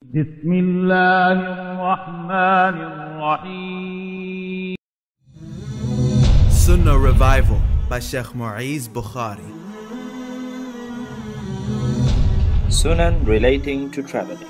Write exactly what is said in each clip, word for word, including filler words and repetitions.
بسم الله الرحمن الرحيم. SunnahRevival by Sheikh Muiz Bukhary. Sunan relating to traveling.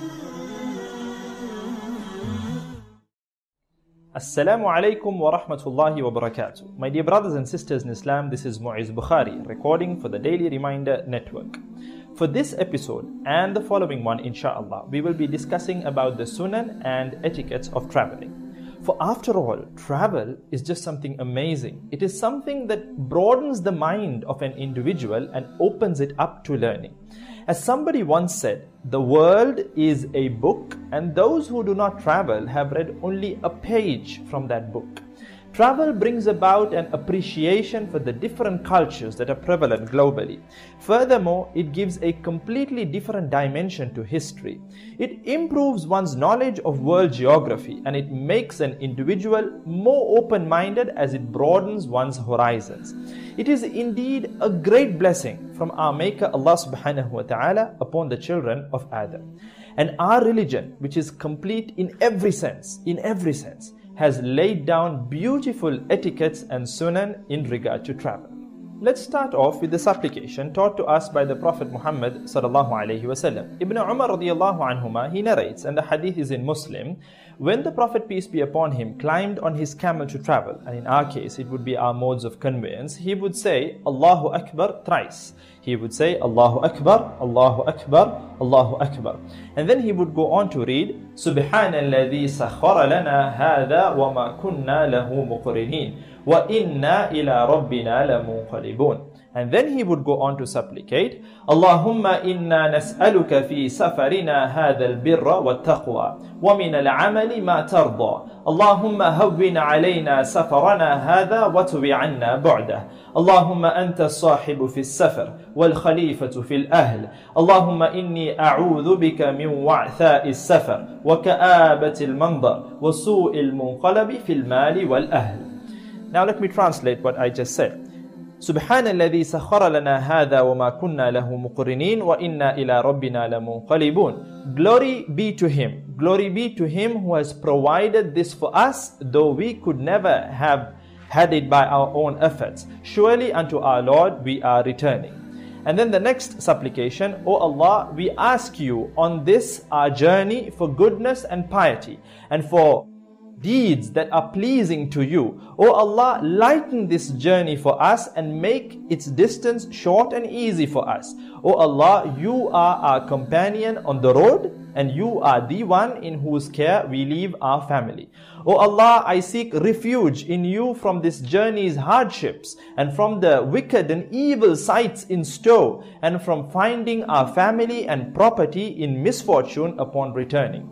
Assalaamu Alaikum wa Rahmatullahi wa Barakaathuhu. My dear brothers and sisters in Islam, this is Muiz Bukhary recording for the Daily Reminder Network. For this episode and the following one, inshallah, we will be discussing about the Sunan and etiquettes of traveling. For after all, travel is just something amazing. It is something that broadens the mind of an individual and opens it up to learning. As somebody once said, the world is a book, and those who do not travel have read only a page from that book. Travel brings about an appreciation for the different cultures that are prevalent globally. Furthermore, it gives a completely different dimension to history. It improves one's knowledge of world geography, and it makes an individual more open-minded as it broadens one's horizons. It is indeed a great blessing from our Maker Allah subhanahu wa ta'ala upon the children of Adam. And our religion, which is complete in every sense, in every sense, has laid down beautiful etiquettes and sunan in regard to travel. Let's start off with the supplication taught to us by the Prophet Muhammad sallallahu alaihi wasallam. Ibn Umar radiyallahu anhuma, he narrates, and the hadith is in Muslim, when the Prophet, peace be upon him, climbed on his camel to travel, and in our case it would be our modes of conveyance, he would say Allahu Akbar thrice. He would say Allahu Akbar, Allahu Akbar, Allahu Akbar. And then he would go on to read Subhanalladhi sakhara lana hadha wa ma kunna lahu muqrinin wa inna ila rabbina lamunqalibun. And then he would go on to supplicate Allahumma inna nas'aluka fi safarina hadha al-birra wa taqwa wa min al-amali ma tarda. Allahumma hawwin alayna safarana hadha wa tuwi anna bu'dah. Allahumma anta as-sahibu fi as-safar wal khalifatu fi al-ahl. Allahumma inni a'udhu bika min wa'tha'i as-safar wa ka'abati al-manzar wa su'i al-munqalabi fi al-mali wal-ahl. Now let me translate what I just said. Subhanalladhi sakhara lana hadha wa ma kunna lahu muqrinin wa inna ila rabbina lamunqalibun. Glory be to him. Glory be to him who has provided this for us, though we could never have had it by our own efforts. Surely unto our Lord we are returning. And then the next supplication, O Allah, we ask you on this our journey for goodness and piety, and for deeds that are pleasing to you. O Allah, lighten this journey for us and make its distance short and easy for us. O Allah, you are our companion on the road, and you are the one in whose care we leave our family. O Allah, I seek refuge in you from this journey's hardships, and from the wicked and evil sights in store, and from finding our family and property in misfortune upon returning.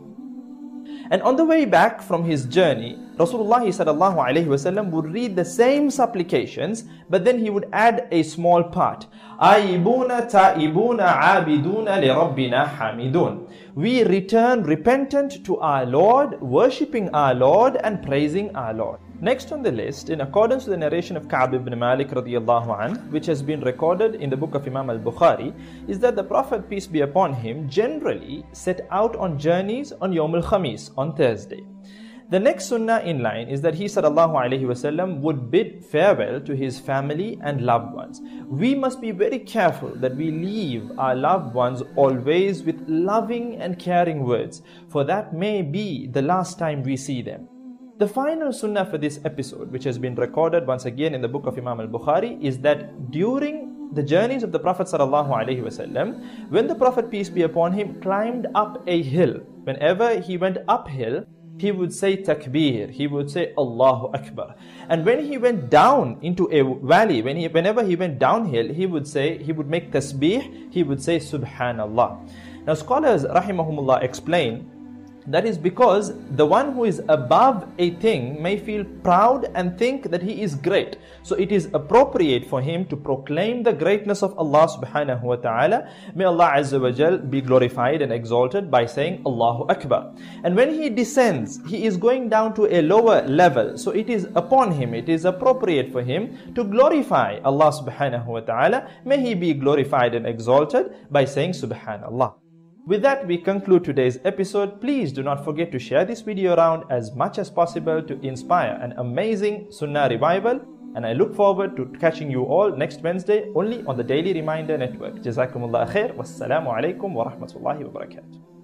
And on the way back from his journey, Rasulullah sallallahu alaihi wasallam would read the same supplications, but then he would add a small part. Aibuna ta'ibuna abiduna li rabbina hamidun. We return repentant to our Lord, worshipping our Lord and praising our Lord. Next on the list, in accordance with the narration of Ka'b ibn Malik radiyallahu anh, which has been recorded in the book of Imam al-Bukhary, is that the Prophet, peace be upon him, generally set out on journeys on Yawm al-Khamis, on Thursday. The next sunnah in line is that he sallallahu alaihi wasallam would bid farewell to his family and loved ones. We must be very careful that we leave our loved ones always with loving and caring words, for that may be the last time we see them. The final sunnah for this episode, which has been recorded once again in the book of Imam al-Bukhary, is that during the journeys of the Prophet sallallahu alaihi wasallam, when the Prophet, peace be upon him, climbed up a hill, whenever he went uphill, he would say takbir, he would say Allahu Akbar. And when he went down into a valley, when he, whenever he went downhill, he would say, he would make tasbih, he would say Subhanallah. Now scholars rahimahumullah explain, that is because the one who is above a thing may feel proud and think that he is great. So it is appropriate for him to proclaim the greatness of Allah subhanahu wa ta'ala. May Allah azza wa jal be glorified and exalted by saying Allahu Akbar. And when he descends, he is going down to a lower level. So it is upon him, it is appropriate for him to glorify Allah subhanahu wa ta'ala. May he be glorified and exalted by saying Subhanallah. With that, we conclude today's episode. Please do not forget to share this video around as much as possible to inspire an amazing Sunnah revival. And I look forward to catching you all next Wednesday only on the Daily Reminder Network. Jazakumullah khair. Wassalamu alaikum wa rahmatullahi wa barakatuh.